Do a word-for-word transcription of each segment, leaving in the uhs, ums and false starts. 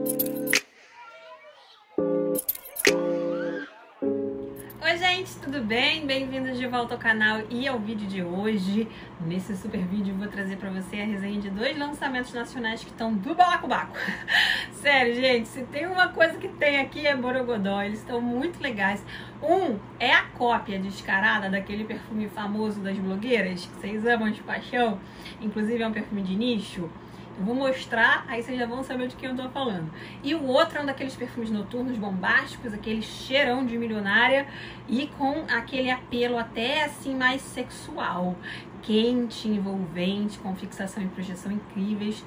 Oi gente, tudo bem? Bem-vindos de volta ao canal e ao vídeo de hoje. Nesse super vídeo eu vou trazer pra você a resenha de dois lançamentos nacionais que estão do balacobaco. Sério, gente, se tem uma coisa que tem aqui é borogodó, eles estão muito legais. Um é a cópia descarada daquele perfume famoso das blogueiras, que vocês amam de paixão, inclusive é um perfume de nicho. Eu vou mostrar, aí vocês já vão saber de quem eu tô falando. E o outro é um daqueles perfumes noturnos bombásticos, aquele cheirão de milionária e com aquele apelo até assim mais sexual, quente, envolvente, com fixação e projeção incríveis.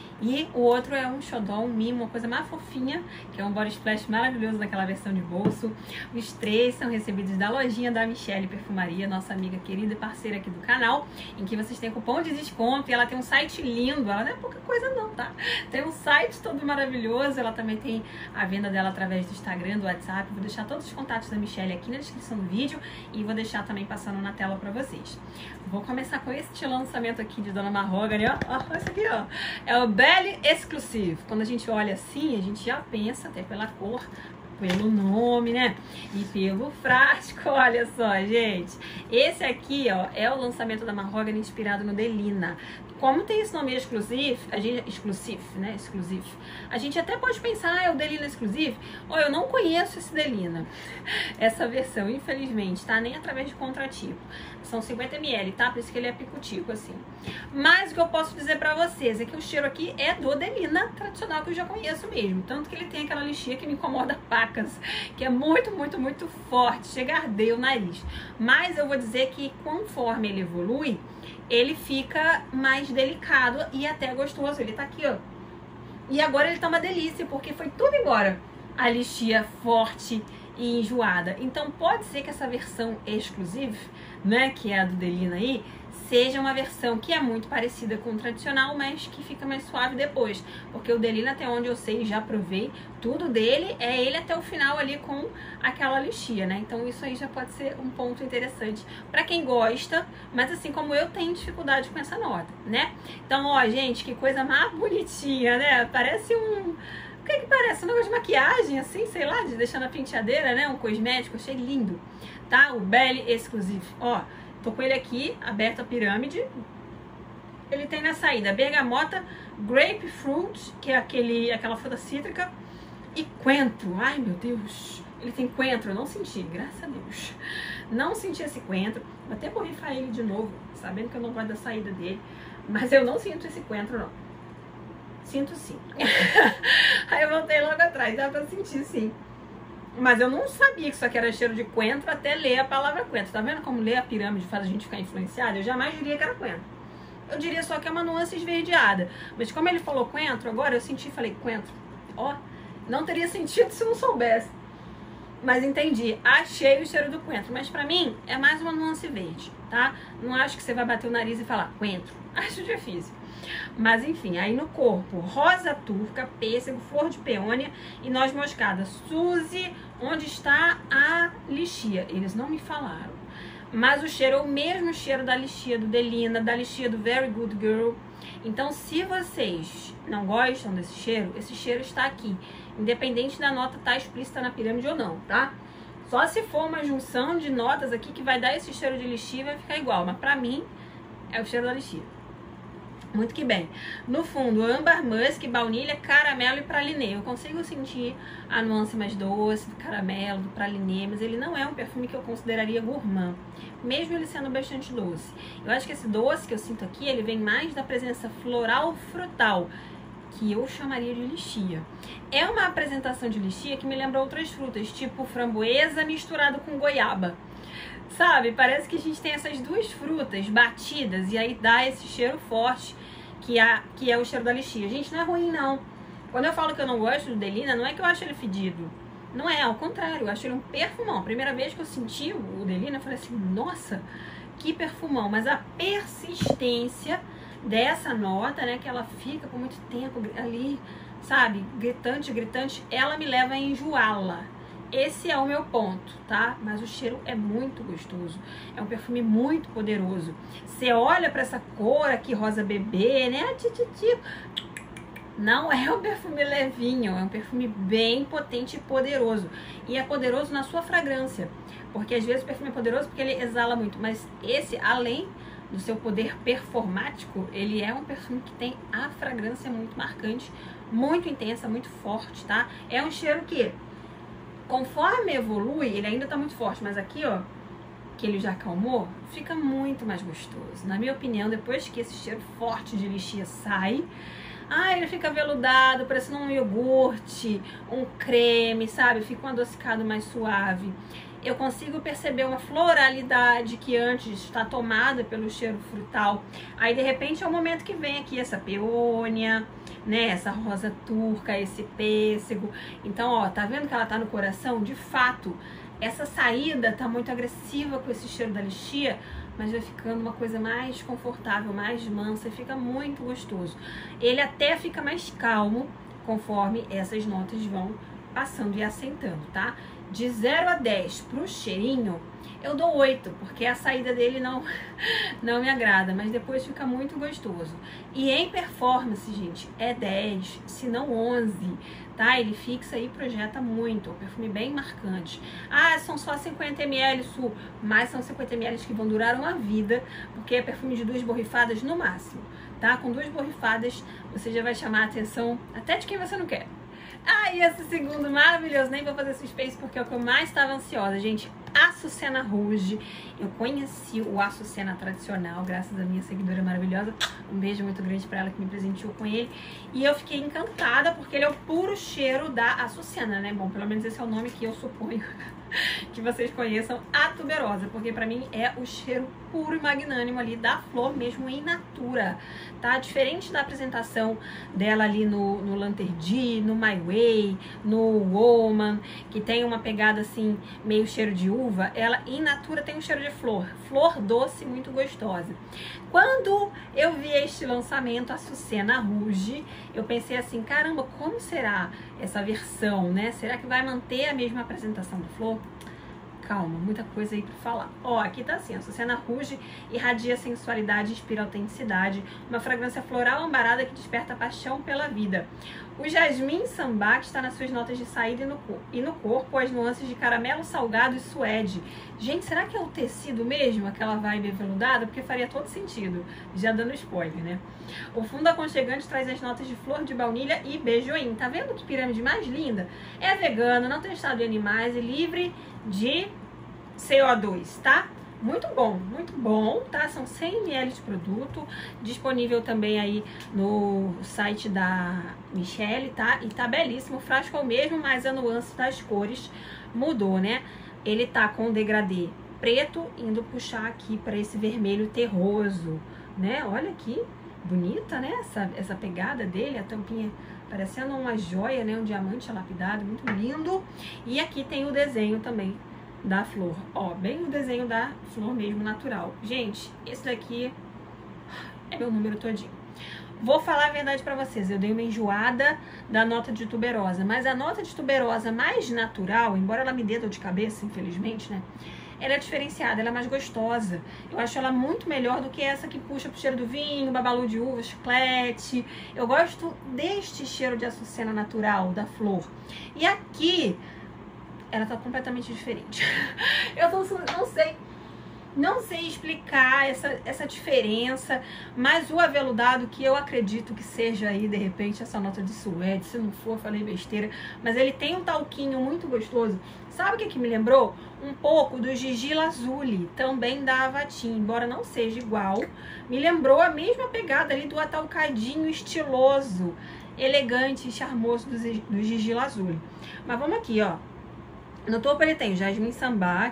E o outro é um xodó, um mimo, uma coisa mais fofinha, que é um body splash maravilhoso daquela versão de bolso. Os três são recebidos da lojinha da Michelle Perfumaria, nossa amiga querida e parceira aqui do canal, em que vocês têm cupom de desconto e ela tem um site lindo, ela não é pouca coisa não, tá? Tem um site todo maravilhoso, ela também tem a venda dela através do Instagram, do WhatsApp. Vou deixar todos os contatos da Michelle aqui na descrição do vídeo e vou deixar também passando na tela pra vocês. Vou começar com este lançamento aqui de Dona Mahogany, ó, ó, esse aqui, ó, é o Belle Exclusive. Quando a gente olha assim, a gente já pensa, até pela cor, pelo nome, né? E pelo frasco, olha só, gente. Esse aqui, ó, é o lançamento da Mahogany inspirado no Delina. Como tem esse nome exclusive, a gente, exclusive, né? Exclusive. A gente até pode pensar, ah, é o Delina Exclusive. Ou eu não conheço esse Delina, essa versão, infelizmente, tá? Nem através de contratipo. São cinquenta mililitros, tá? Por isso que ele é picutico, assim. Mas o que eu posso dizer pra vocês é que o cheiro aqui é do Delina tradicional, que eu já conheço mesmo. Tanto que ele tem aquela lixia que me incomoda pacas, que é muito, muito, muito forte. Chega a arder o nariz. Mas eu vou dizer que conforme ele evolui, ele fica mais delicado e até gostoso. Ele tá aqui, ó. E agora ele tá uma delícia, porque foi tudo embora. A lixia forte e enjoada. Então pode ser que essa versão exclusive, né, que é a do Delina aí, seja uma versão que é muito parecida com o tradicional, mas que fica mais suave depois. Porque o Delina, até onde eu sei, já provei, tudo dele é ele até o final ali com aquela lixia, né? Então isso aí já pode ser um ponto interessante pra quem gosta, mas assim como eu tenho dificuldade com essa nota, né? Então, ó, gente, que coisa mais bonitinha, né? Parece um... O que que parece? Um negócio de maquiagem, assim, sei lá, de deixar na penteadeira, né? Um cosmético, achei lindo, tá? O Belle Exclusive, ó. Tô com ele aqui, aberto a pirâmide. Ele tem na saída bergamota, grapefruit, que é aquele, aquela fruta cítrica, e coentro. Ai, meu Deus. Ele tem coentro, eu não senti, graças a Deus. Não senti esse coentro. Vou até borrifar ele de novo, sabendo que eu não gosto da saída dele. Mas eu não sinto esse coentro, não. Sinto sim. Aí eu voltei logo atrás, dá pra sentir sim. Mas eu não sabia que isso aqui era cheiro de coentro até ler a palavra coentro. Tá vendo como ler a pirâmide faz a gente ficar influenciada? Eu jamais diria que era coentro. Eu diria só que é uma nuance esverdeada. Mas como ele falou coentro, agora eu senti e falei coentro. Ó, não teria sentido se não soubesse. Mas entendi, achei o cheiro do coentro. Mas pra mim é mais uma nuance verde, tá? Não acho que você vai bater o nariz e falar coentro. Acho difícil. Mas enfim, aí no corpo, rosa turca, pêssego, flor de peônia e noz moscada. Suzy, onde está a lixia? Eles não me falaram. Mas o cheiro é o mesmo cheiro da lixia do Delina, da lixia do Very Good Girl. Então, se vocês não gostam desse cheiro, esse cheiro está aqui. Independente da nota estar explícita na pirâmide ou não, tá? Só se for uma junção de notas aqui que vai dar esse cheiro de lixia e vai ficar igual. Mas pra mim, é o cheiro da lixia. Muito que bem. No fundo, âmbar, musk, baunilha, caramelo e pralinê. Eu consigo sentir a nuance mais doce do caramelo, do pralinê, mas ele não é um perfume que eu consideraria gourmand, mesmo ele sendo bastante doce. Eu acho que esse doce que eu sinto aqui, ele vem mais da presença floral frutal, que eu chamaria de lixia. É uma apresentação de lixia que me lembra outras frutas, tipo framboesa misturado com goiaba. Sabe, parece que a gente tem essas duas frutas batidas e aí dá esse cheiro forte que, a, que é o cheiro da lixia. Gente, não é ruim não. Quando eu falo que eu não gosto do Delina, não é que eu acho ele fedido. Não é, ao contrário, eu acho ele um perfumão. A primeira vez que eu senti o Delina, eu falei assim, nossa, que perfumão. Mas a persistência dessa nota, né, que ela fica por muito tempo ali, sabe, gritante, gritante, ela me leva a enjoá-la. Esse é o meu ponto, tá? Mas o cheiro é muito gostoso. É um perfume muito poderoso. Você olha pra essa cor aqui, rosa bebê, né? Não é um perfume levinho, é um perfume bem potente e poderoso. E é poderoso na sua fragrância, porque às vezes o perfume é poderoso porque ele exala muito, mas esse, além do seu poder performático, ele é um perfume que tem a fragrância muito marcante, muito intensa, muito forte, tá? É um cheiro que, conforme evolui, ele ainda tá muito forte, mas aqui, ó, que ele já acalmou, fica muito mais gostoso. Na minha opinião, depois que esse cheiro forte de lixia sai, ah, ele fica veludado, parecendo um iogurte, um creme, sabe? Fica um adocicado mais suave. Eu consigo perceber uma floralidade que antes está tomada pelo cheiro frutal. Aí, de repente, é o momento que vem aqui essa peônia, né? Essa rosa turca, esse pêssego. Então, ó, tá vendo que ela tá no coração? De fato, essa saída tá muito agressiva com esse cheiro da lixia, mas vai ficando uma coisa mais confortável, mais mansa, e fica muito gostoso. Ele até fica mais calmo conforme essas notas vão passando e assentando, tá? De zero a dez pro cheirinho, eu dou oito, porque a saída dele não, não me agrada, mas depois fica muito gostoso. E em performance, gente, é dez, se não onze, tá? Ele fixa e projeta muito, é um perfume bem marcante. Ah, são só cinquenta mililitros, Su, mas são cinquenta mililitros que vão durar uma vida, porque é perfume de duas borrifadas no máximo, tá? Com duas borrifadas, você já vai chamar a atenção até de quem você não quer. Ah, e esse segundo maravilhoso, nem vou fazer suspense porque é o que eu mais estava ansiosa, gente. Açucena Rouge. Eu conheci o Açucena tradicional, graças à minha seguidora maravilhosa. Um beijo muito grande para ela que me presenteou com ele. E eu fiquei encantada porque ele é o puro cheiro da Açucena, né? Bom, pelo menos esse é o nome que eu suponho que vocês conheçam, a tuberosa, porque pra mim é o cheiro puro e magnânimo ali da flor mesmo in natura, tá? Diferente da apresentação dela ali no, no Lanterdi, no My Way, no Woman, que tem uma pegada assim, meio cheiro de uva, ela in natura tem um cheiro de flor, flor doce muito gostosa. Quando eu vi este lançamento, a Açucena Rouge, eu pensei assim, caramba, como será essa versão, né? Será que vai manter a mesma apresentação da flor? Calma, muita coisa aí pra falar. Ó, aqui tá assim, a Açucena Rouge irradia sensualidade, inspira autenticidade, uma fragrância floral ambarada que desperta paixão pela vida. O Jasmim Sambac está nas suas notas de saída e no, e no corpo, as nuances de caramelo salgado e suede. Gente, será que é o tecido mesmo, aquela vibe veludada? Porque faria todo sentido, já dando spoiler, né? O fundo aconchegante traz as notas de flor de baunilha e beijoim. Tá vendo que pirâmide mais linda? É vegano, não tem estado de animais e livre de C O dois, tá? Muito bom, muito bom, tá? São cem mililitros de produto, disponível também aí no site da Michelle, tá? E tá belíssimo, o frasco é o mesmo, mas a nuance das cores mudou, né? Ele tá com degradê preto, indo puxar aqui para esse vermelho terroso, né? Olha aqui, bonita, né? Essa, essa pegada dele, a tampinha parecendo uma joia, né? Um diamante lapidado, muito lindo. E aqui tem o desenho também da flor, ó, bem o desenho da flor mesmo natural. Gente, esse daqui é meu número todinho. Vou falar a verdade pra vocês, eu dei uma enjoada da nota de tuberosa, mas a nota de tuberosa mais natural, embora ela me dê dor de cabeça, infelizmente, né, ela é diferenciada, ela é mais gostosa. Eu acho ela muito melhor do que essa que puxa pro cheiro do vinho, babalu de uva, chiclete. Eu gosto deste cheiro de açucena natural, da flor. E aqui ela tá completamente diferente. Eu não, não sei, não sei explicar essa, essa diferença, mas o aveludado, que eu acredito que seja aí, de repente, essa nota de suede, se não for, falei besteira, mas ele tem um talquinho muito gostoso. Sabe o que que me lembrou? Um pouco do Gigi Lazuli, também da Avatim, embora não seja igual, me lembrou a mesma pegada ali do atalcadinho estiloso, elegante e charmoso do, do Gigi Lazuli. Mas vamos aqui, ó. No topo ele tem Jasmim Sambac,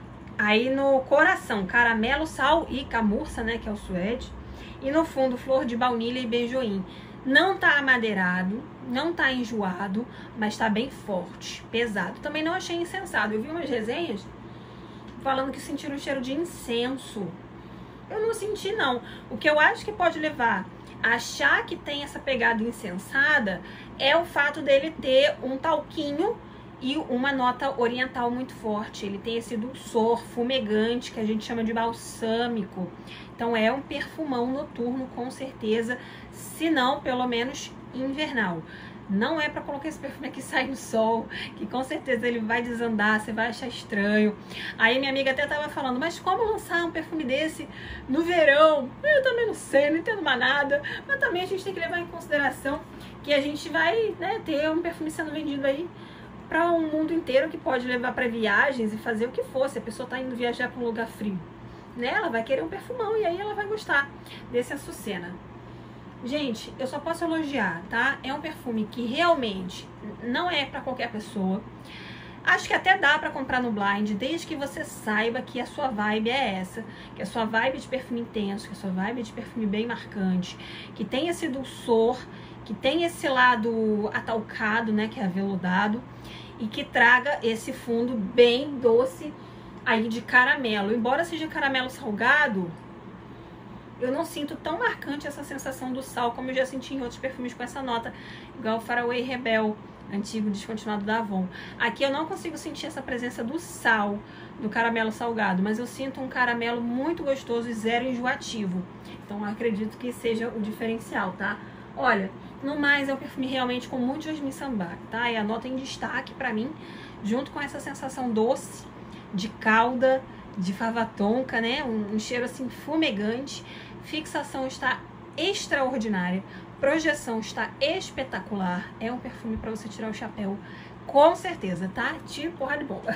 aí no coração, caramelo, sal e camurça, né, que é o suede, e no fundo flor de baunilha e beijoim. Não tá amadeirado, não tá enjoado, mas tá bem forte, pesado. Também não achei insensado. Eu vi umas resenhas falando que sentiram o cheiro de incenso. Eu não senti, não. O que eu acho que pode levar a achar que tem essa pegada insensada é o fato dele ter um talquinho e uma nota oriental muito forte. Ele tem esse dulçor fumegante que a gente chama de balsâmico. Então é um perfumão noturno, com certeza. Se não, pelo menos invernal. Não é pra colocar esse perfume aqui e sair no sol, que com certeza ele vai desandar, você vai achar estranho. Aí minha amiga até tava falando, mas como lançar um perfume desse no verão? Eu também não sei, não entendo mais nada. Mas também a gente tem que levar em consideração que a gente vai, né, ter um perfume sendo vendido aí para um mundo inteiro, que pode levar para viagens e fazer o que for. Se a pessoa tá indo viajar para um lugar frio, né, ela vai querer um perfumão e aí ela vai gostar desse Açucena. Gente, eu só posso elogiar, tá? É um perfume que realmente não é para qualquer pessoa. Acho que até dá para comprar no blind, desde que você saiba que a sua vibe é essa, que a sua vibe de perfume intenso, que a sua vibe de perfume bem marcante, que tem esse dulçor, que tem esse lado atalcado, né, que é aveludado, e que traga esse fundo bem doce aí de caramelo. Embora seja caramelo salgado, eu não sinto tão marcante essa sensação do sal como eu já senti em outros perfumes com essa nota, igual o Faraway Rebel, antigo descontinuado da Avon. Aqui eu não consigo sentir essa presença do sal, do caramelo salgado, mas eu sinto um caramelo muito gostoso e zero enjoativo. Então eu acredito que seja o diferencial, tá? Olha, no mais é um perfume realmente com muito jasmim sambac, tá? E a nota em destaque pra mim, junto com essa sensação doce, de calda, de fava tonka, né? Um, um cheiro assim fumegante. Fixação está extraordinária, projeção está espetacular. É um perfume para você tirar o chapéu, com certeza, tá? Tiro porra de bomba.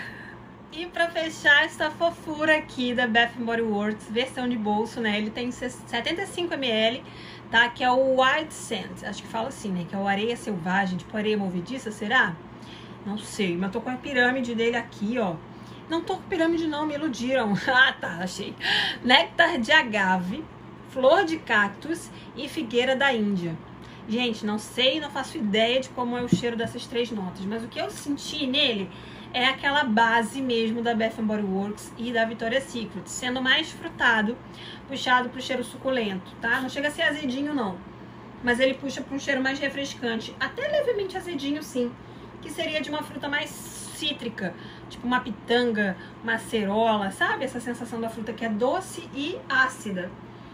E para fechar essa fofura aqui da Bath and Body Works, versão de bolso, né? Ele tem setenta e cinco mililitros, tá? Que é o Wild Sand, acho que fala assim, né? Que é o areia selvagem, tipo areia movediça, será? Não sei, mas eu tô com a pirâmide dele aqui, ó. Não tô com pirâmide não, me iludiram. Ah, tá, achei. Néctar de agave, flor de cactus e figueira da Índia. Gente, não sei, não faço ideia de como é o cheiro dessas três notas, mas o que eu senti nele é aquela base mesmo da Bath and Body Works e da Victoria's Secret, sendo mais frutado, puxado pro cheiro suculento, tá? Não chega a ser azedinho não, mas ele puxa para um cheiro mais refrescante, até levemente azedinho sim, que seria de uma fruta mais cítrica, tipo uma pitanga, uma acerola, sabe? Essa sensação da fruta que é doce e ácida.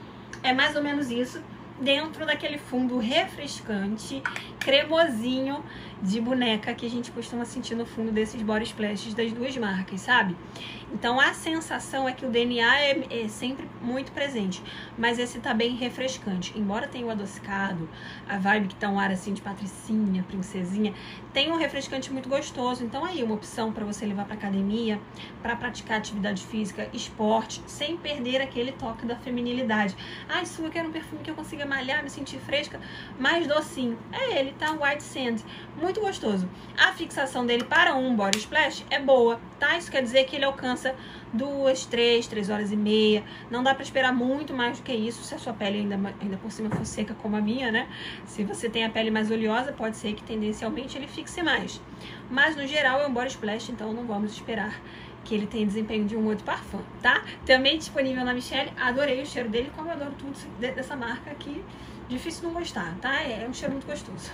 É mais ou menos isso, dentro daquele fundo refrescante, cremosinho de boneca que a gente costuma sentir no fundo desses body splashes das duas marcas, sabe? Então a sensação é que o D N A é, é sempre muito presente, mas esse tá bem refrescante. Embora tenha o adocicado, a vibe que tá um ar assim de patricinha, princesinha, tem um refrescante muito gostoso. Então aí uma opção para você levar para academia, para praticar atividade física, esporte, sem perder aquele toque da feminilidade. Ai, Su, eu quero um perfume que eu consiga malhar, me sentir fresca, mais docinho. É ele, tá? White Sand, muito gostoso. A fixação dele para um body splash é boa, tá? Isso quer dizer que ele alcança duas, três, três horas e meia. Não dá pra esperar muito mais do que isso se a sua pele ainda, ainda por cima for seca como a minha, né? Se você tem a pele mais oleosa, pode ser que tendencialmente ele fixe mais. Mas no geral é um body splash, então não vamos esperar que ele tenha desempenho de um outro parfum, tá? Também disponível na Michelle, adorei o cheiro dele, como eu adoro tudo dessa marca aqui. Difícil não gostar, tá? É um cheiro muito gostoso.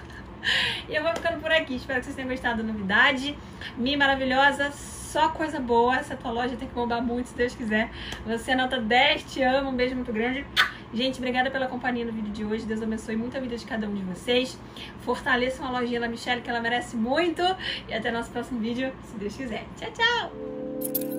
E eu vou ficando por aqui, espero que vocês tenham gostado da novidade. Mi maravilhosa, só coisa boa. Essa tua loja tem que bombar muito, se Deus quiser. Você é nota dez, te amo, um beijo muito grande. Gente, obrigada pela companhia no vídeo de hoje. Deus abençoe muito a vida de cada um de vocês. Fortaleçam a lojinha da Michelle, que ela merece muito. E até nosso próximo vídeo, se Deus quiser. Tchau, tchau!